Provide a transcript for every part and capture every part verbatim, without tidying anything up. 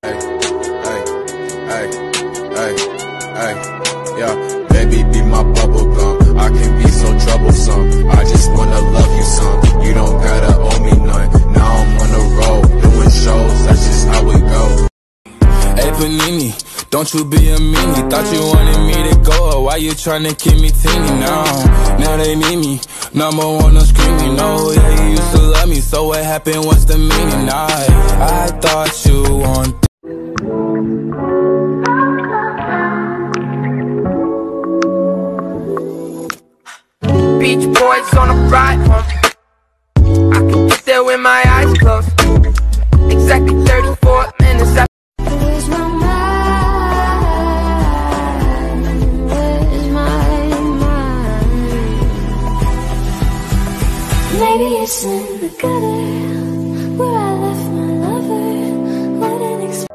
Hey, hey, hey, hey, hey, yeah. Baby, be my bubble gum. I can be so troublesome. I just wanna love you some. You don't gotta owe me none. Now I'm on the road, doing shows. That's just how it go. Hey Panini, don't you be a meanie. Thought you wanted me to go, why you tryna keep me teeny now? Now they need me, number one, I'm screaming. No, yeah, you used to love me, so what happened, what's the meaning? I, I thought you wanted. Beach Boys on a ride home. I can get there with my eyes closed. Exactly thirty-four minutes after. Where's my mind? Where's my mind? Maybe it's in the gutter where I left my lover. Wouldn't expect.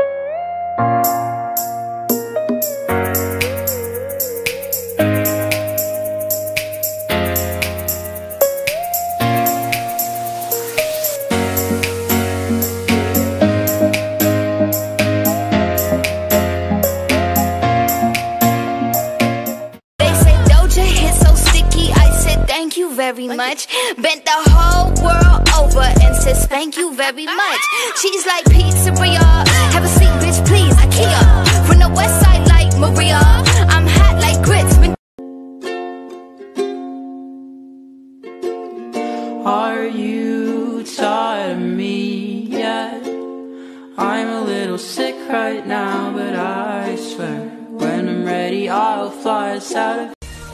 Very much. Bent the whole world over and says thank you very much. She's like pizzeria, have a seat bitch please, IKEA. From the west side like Maria, I'm hot like grits. Are you tired of me yet? I'm a little sick right now, but I swear when I'm ready I'll fly us out of.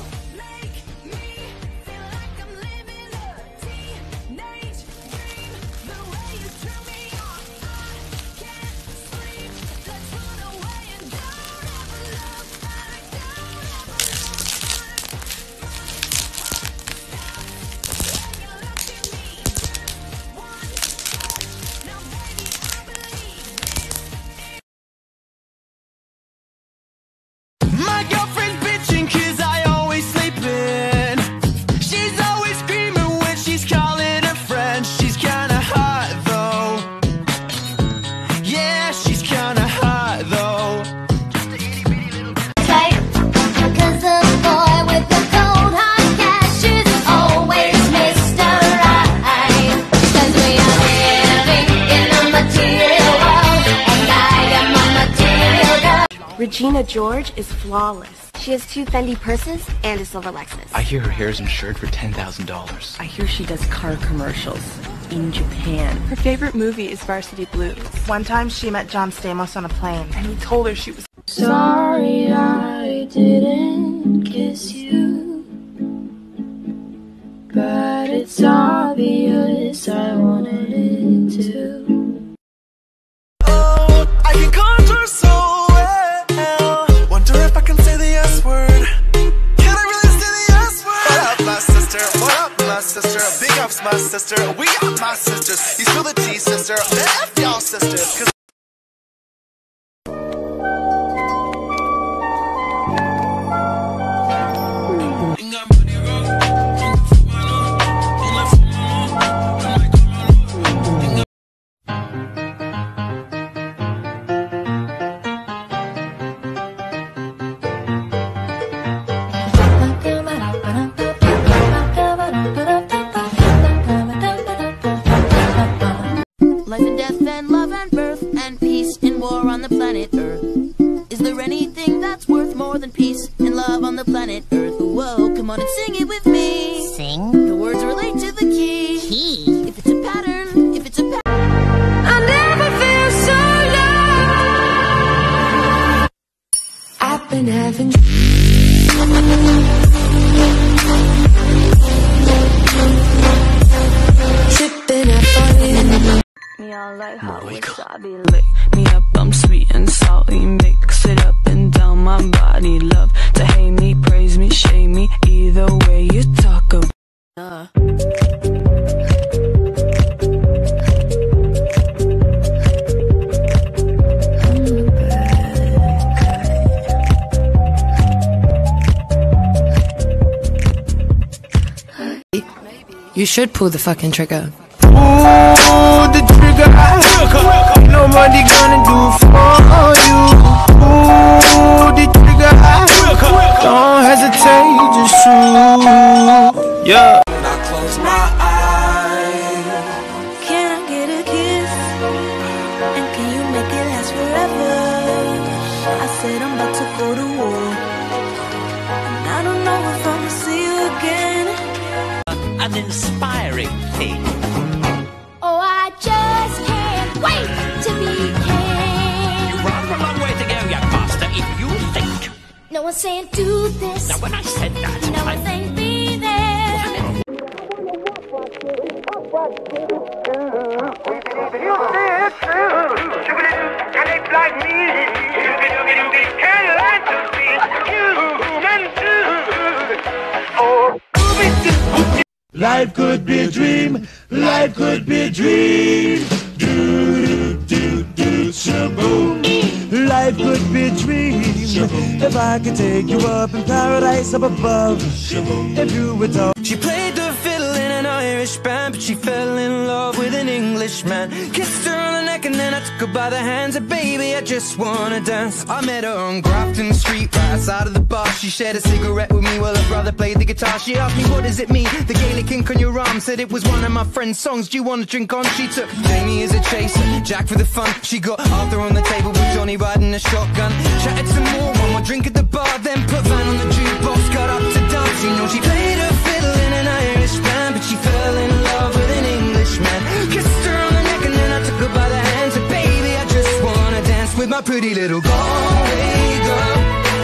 My girlfriend's bitching cause I always sleep in. She's always screaming when she's calling her friends. She's kinda hot though. Yeah, she's kinda hot though. Tight, cause the boy with the cold hard cash is always Mister Right. Cause we are living in a material world, and I am a material girl. Regina George is flawless. She has two Fendi purses and a silver Lexus. I hear her hair is insured for ten thousand dollars. I hear she does car commercials in Japan. Her favorite movie is Varsity Blues. One time she met John Stamos on a plane, and he told her she was Sorry I didn't kiss you, but it's obvious I wanted it to. Oh, I can contour so well. Wonder if I can say the S word. Can I really say the S word? What up, my sister? What up, my sister? Big ups, my sister. We are my sisters. You spill the tea, sister. F y'all sisters. Cause Life and death and love and birth and peace and war on the planet Earth. Is there anything that's worth more than peace and love on the planet Earth? Whoa, come on and sing it with me. Sing? The words relate to the key. Key? If it's a pattern, if it's a pattern. I never feel so low. I've been having tripping up on it. Me all like how wasabi lick me up, I'm sweet and salty. Mix it up and down my body. Love to hate me, praise me, shame me. Either way you talk about. Uh. You should pull the fucking trigger. Pull the trigger. Nobody gonna do it for said I'm about to go to war. And I don't know if I'll see you again. An inspiring thing. Oh, I just can't wait to be king. You've rather a long way to go, young master, if you think. No one's saying do this. Now, when I said that, No I one's saying be there. Life could be a dream, life could be a dream. Do, do, do, do, shaboom. Life could be a dream. If I could take you up in paradise up above. If you would talk. She played the fiddle in an Irish band, but she fell in love with an Englishman. Kissed her on the neck and then I took her by the hands. And baby, I just wanna dance. I met her on Grafton Street, right outside of the bar. She shared a cigarette with me while her brother played the guitar. She asked me, what does it mean? The Gaelic ink on your arm. Said it was one of my friend's songs. Do you want to drink on? She took Jamie as a chaser, Jack for the fun. She got Arthur on the table with Johnny riding a shotgun. Chatted some more, one more drink at the bar, then put Van on the jukebox, got up to dance. You know she played her fiddle in an Irish band, but she fell in love with an Englishman. Kissed her on the neck and then I took her by the hands. And baby, I just wanna dance with my pretty little Galway girl.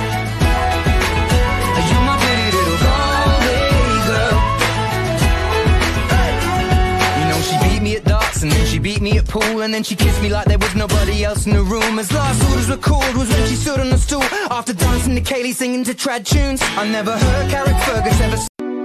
You're my pretty little Galway girl. You know she beat me at darts and then she beat me at pool, and then she kissed me like there was nobody else in the room. As last orders were called was when she stood on the stool after dancing to Kaylee, singing to trad tunes. I never heard Carrick Fergus ever.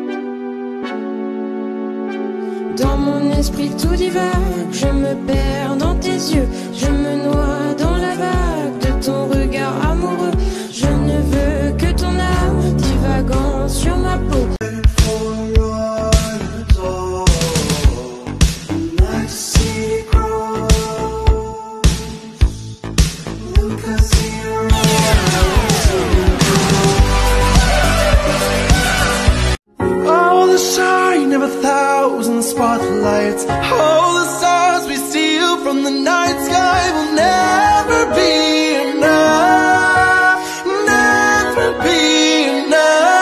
Dans mon esprit tout divague, je me perds dans tes yeux, je me noie dans la vague de ton regard amoureux. Je ne veux que ton âme divagant sur ma peau. All the shine of a thousand spotlights, all the stars we steal from the night sky will never be enough, never be enough.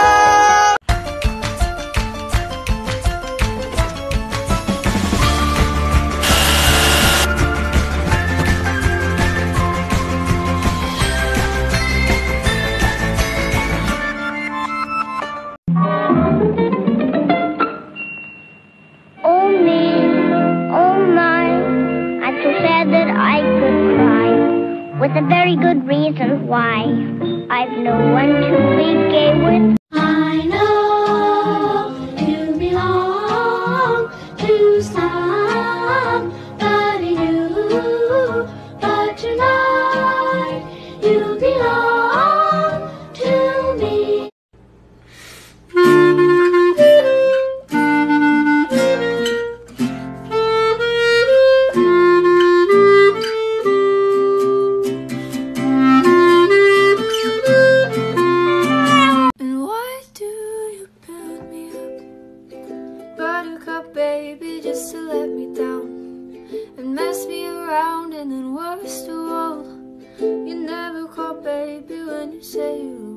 Oh me, oh my, I'm so sad that I could cry, with a very good reason why. I've no one to be gay with. I know you belong to somebody new, but tonight you belong to me. Baby, just to let me down and mess me around, and then worst of all, you never call baby when you say you